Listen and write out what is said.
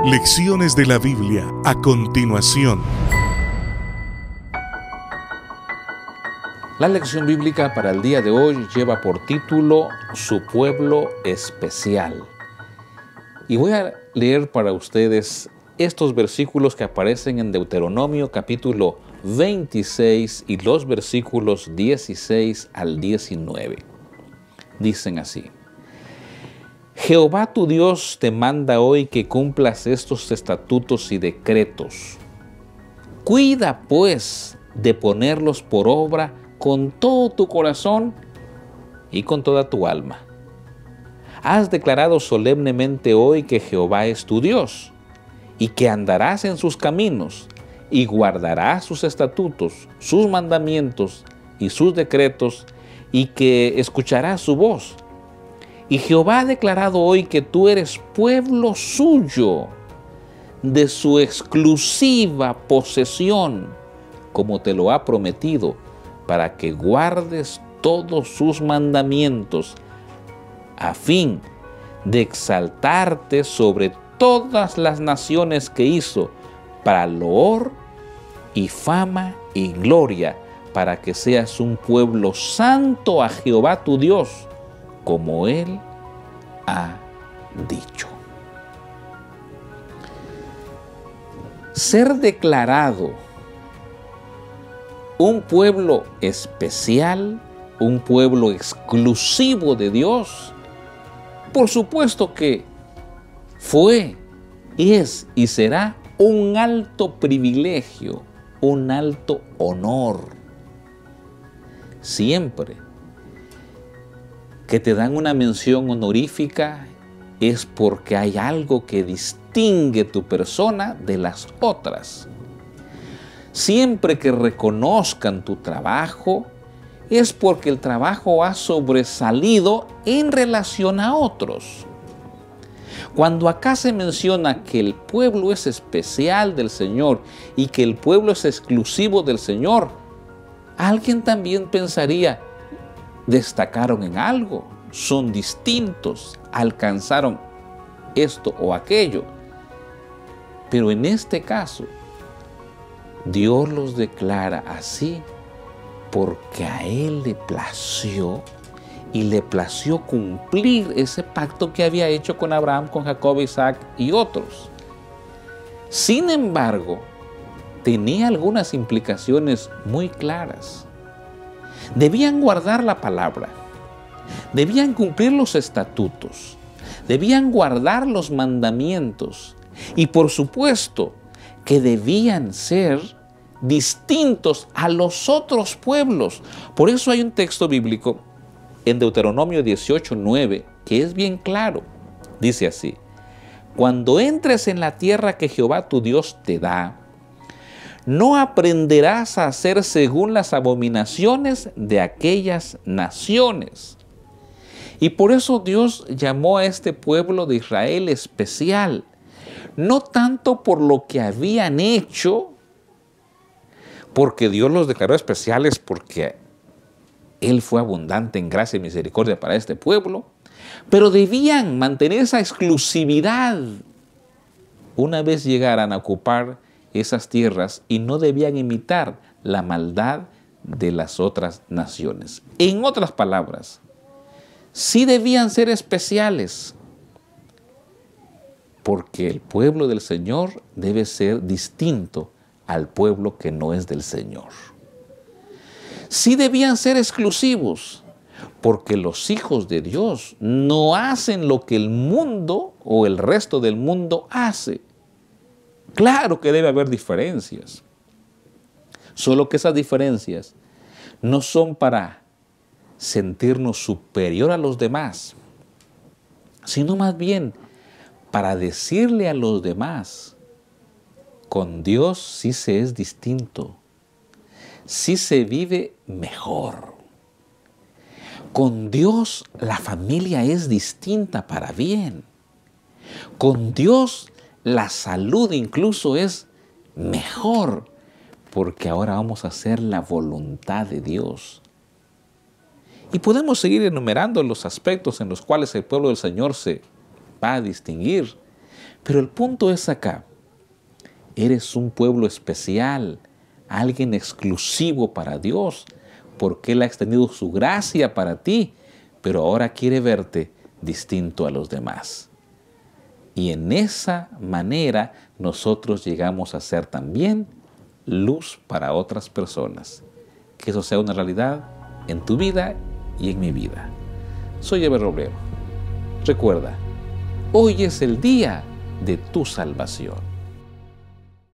Lecciones de la Biblia a continuación. La lección bíblica para el día de hoy lleva por título Su pueblo especial. Y voy a leer para ustedes estos versículos que aparecen en Deuteronomio capítulo 26 y los versículos 16 al 19. Dicen así: Jehová tu Dios te manda hoy que cumplas estos estatutos y decretos. Cuida, pues, de ponerlos por obra con todo tu corazón y con toda tu alma. Has declarado solemnemente hoy que Jehová es tu Dios y que andarás en sus caminos y guardarás sus estatutos, sus mandamientos y sus decretos y que escucharás su voz. Y Jehová ha declarado hoy que tú eres pueblo suyo, de su exclusiva posesión, como te lo ha prometido, para que guardes todos sus mandamientos, a fin de exaltarte sobre todas las naciones que hizo, para loor y fama y gloria, para que seas un pueblo santo a Jehová tu Dios, como Él ha dicho. Ser declarado un pueblo especial, un pueblo exclusivo de Dios, por supuesto que fue, es y será un alto privilegio, un alto honor. Siempre que te dan una mención honorífica es porque hay algo que distingue tu persona de las otras. Siempre que reconozcan tu trabajo es porque el trabajo ha sobresalido en relación a otros. Cuando acá se menciona que el pueblo es especial del Señor y que el pueblo es exclusivo del Señor, alguien también pensaría: destacaron en algo, son distintos, alcanzaron esto o aquello. Pero en este caso, Dios los declara así porque a Él le plació y le plació cumplir ese pacto que había hecho con Abraham, con Jacob, Isaac y otros. Sin embargo, tenía algunas implicaciones muy claras. Debían guardar la palabra, debían cumplir los estatutos, debían guardar los mandamientos y por supuesto que debían ser distintos a los otros pueblos. Por eso hay un texto bíblico en Deuteronomio 18:9 que es bien claro. Dice así: cuando entres en la tierra que Jehová tu Dios te da, no aprenderás a hacer según las abominaciones de aquellas naciones. Y por eso Dios llamó a este pueblo de Israel especial, no tanto por lo que habían hecho, porque Dios los declaró especiales porque Él fue abundante en gracia y misericordia para este pueblo, pero debían mantener esa exclusividad una vez llegaran a ocupar esas tierras y no debían imitar la maldad de las otras naciones. En otras palabras, sí debían ser especiales, porque el pueblo del Señor debe ser distinto al pueblo que no es del Señor. Sí debían ser exclusivos, porque los hijos de Dios no hacen lo que el mundo o el resto del mundo hace. Claro que debe haber diferencias, solo que esas diferencias no son para sentirnos superior a los demás, sino más bien para decirle a los demás: con Dios sí se es distinto, sí se vive mejor. Con Dios la familia es distinta para bien. Con Dios la salud incluso es mejor, porque ahora vamos a hacer la voluntad de Dios. Y podemos seguir enumerando los aspectos en los cuales el pueblo del Señor se va a distinguir. Pero el punto es acá. Eres un pueblo especial, alguien exclusivo para Dios, porque Él ha extendido su gracia para ti, pero ahora quiere verte distinto a los demás. Y en esa manera nosotros llegamos a ser también luz para otras personas. Que eso sea una realidad en tu vida y en mi vida. Soy Eber Roblero. Recuerda, hoy es el día de tu salvación.